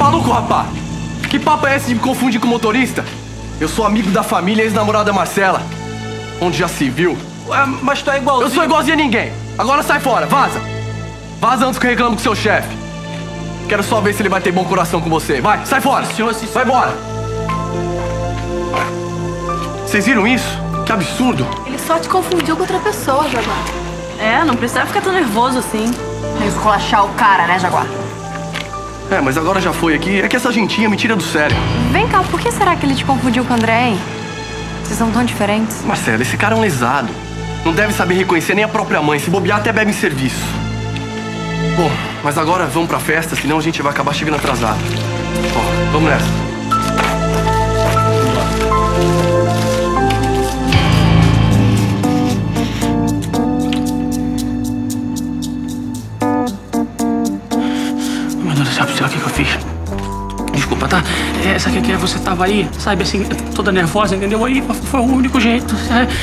maluco, rapá? Que papo é esse de me confundir com motorista? Eu sou amigo da família e ex-namorada Marcela. Onde já se viu? Ué, mas tu é igualzinho. Eu sou igualzinho a ninguém. Agora sai fora, vaza. Vaza antes que eu reclamo com seu chefe. Quero só ver se ele vai ter bom coração com você. Vai, sai fora. Sim, senhor, sim, vai embora. Vocês viram isso? Que absurdo. Ele só te confundiu com outra pessoa, Jaguar. É, não precisa ficar tão nervoso assim. Esculachar o cara, né, Jaguar? É, mas agora já foi aqui. É que essa gentinha me tira do sério. Vem cá, por que será que ele te confundiu com o André, hein? Vocês são tão diferentes. Marcela, esse cara é um lesado. Não deve saber reconhecer nem a própria mãe. Se bobear, até bebe em serviço. Bom, mas agora vamos pra festa, senão a gente vai acabar chegando atrasado. Ó, vamos nessa. Meu Deus do céu, o que eu fiz? Desculpa, tá? Sabe o que é? Você tava aí, sabe, assim, toda nervosa, entendeu? Aí foi o único jeito.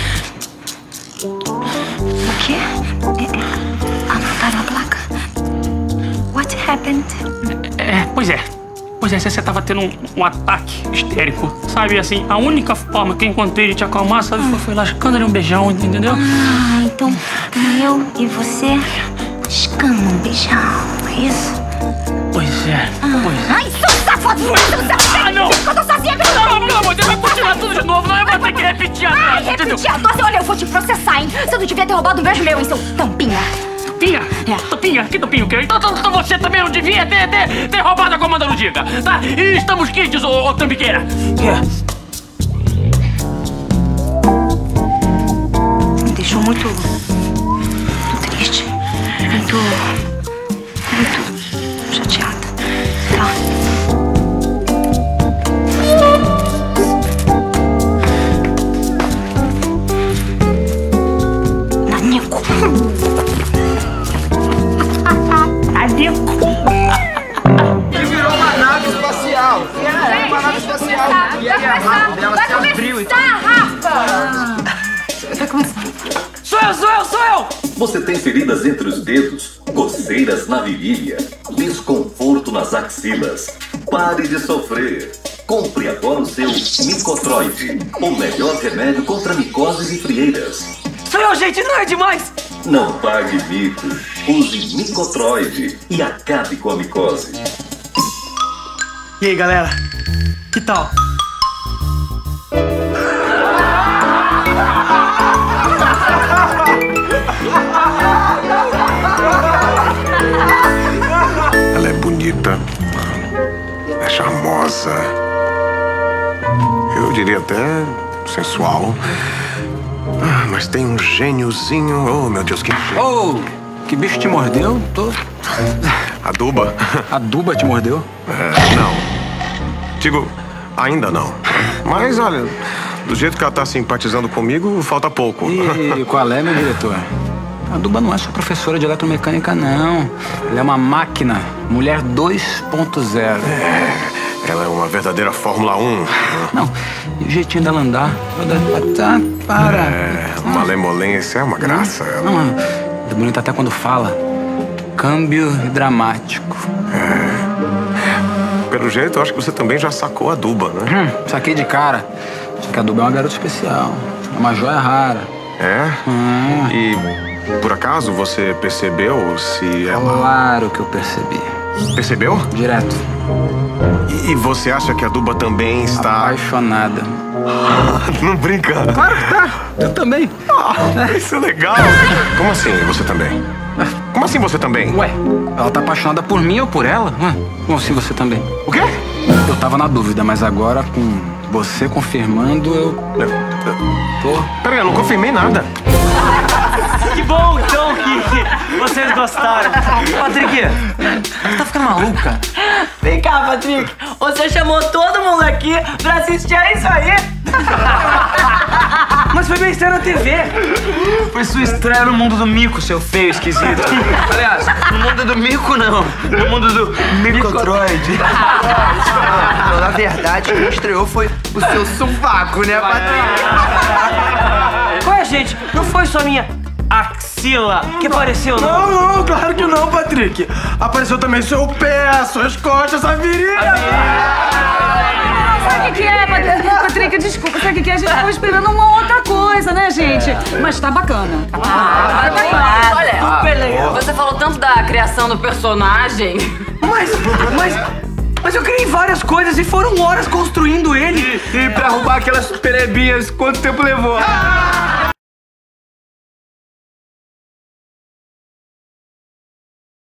O quê? Anotaram a placa? What happened? Pois é. Pois é, você tava tendo um ataque histérico, sabe? Assim, a única forma que eu encontrei de te acalmar, sabe, foi lascando-lhe um beijão, entendeu? Ah, então eu e você escama um beijão, é isso? Pois é, pois é. Ai, seu safado! Seu safado! Ah, não! Eu tô sozinha aqui! Não, pelo amor de Deus, vai continuar tudo de novo, não é? Vai ter que repetir a frase, entendeu? Repetir a dose? Olha, eu vou te processar, hein? Você não devia ter roubado um beijo meu, hein, seu tampinha? Tupinha? Tupinha? Que tupinha o quê? Então você também não devia ter roubado a comanda no Diga, tá? E estamos quites, ô tambiqueira. Me deixou muito triste. Muito chateada. Tá? Nanico. Ele virou uma nave espacial. Uma nave espacial. E aí a rabo dela se abriu e tudo. Vai começar. Sou eu! Você tem feridas entre os dedos, coceiras na virilha, desconforto nas axilas. Pare de sofrer. Compre agora o seu Micotroid, o melhor remédio contra micoses e frieiras. Sou eu, gente, não é demais? Não pague mico. Use Micotroid e acabe com a micose. E aí, galera? Que tal? Ela é bonita, é charmosa, eu diria até sensual, mas tem um gêniozinho. Oh, meu Deus, que gênio. Oh, que bicho te mordeu? A Duba. A Duba te mordeu? Não. Digo, ainda não. Mas, olha, do jeito que ela tá simpatizando comigo, falta pouco. E qual é, meu diretor? A Duba não é só professora de eletromecânica, não. Ela é uma máquina. Mulher 2.0. Ela é uma verdadeira Fórmula 1. Não, e o jeitinho dela andar. Para. Uma lemolência, é uma graça. Não, é bonita até quando fala. Câmbio dramático. Pelo jeito, eu acho que você também já sacou a Duba, né? Saquei de cara. Só que a Duba é uma garota especial. É uma joia rara. É? E, por acaso, você percebeu se ela... Claro que eu percebi. Percebeu? Direto. E você acha que a Duba também está... apaixonada. Não brinca. Claro que tá. Eu também. Isso é legal. Como assim, você também? Como assim você também? Ué, ela tá apaixonada por mim ou por ela? Como assim você também? O quê? Eu tava na dúvida, mas agora com você confirmando, eu tô... Peraí, eu não confirmei nada. Que bom, então, que vocês gostaram. Patrick, você tá ficando maluca? Vem cá, Patrick. Você chamou todo mundo aqui pra assistir a isso aí? Mas foi minha estreia na TV. Foi sua estreia no mundo do mico, seu feio esquisito. Aliás, no mundo do mico não. No mundo do Micotroid. Não, na verdade, quem estreou foi o seu sovaco, né, Patrick? Qual é, gente? Não foi só minha axila. Que apareceu, Não, claro que não, Patrick. Apareceu também seu pé, suas costas, a virilha. Sabe o que é, Patrick? Desculpa, sabe o que é? A gente tava esperando uma outra coisa, né, gente? Mas tá bacana. Olha, super legal. Você falou tanto da criação do personagem. Mas eu criei várias coisas e foram horas construindo ele. E pra arrumar aquelas perebinhas, quanto tempo levou?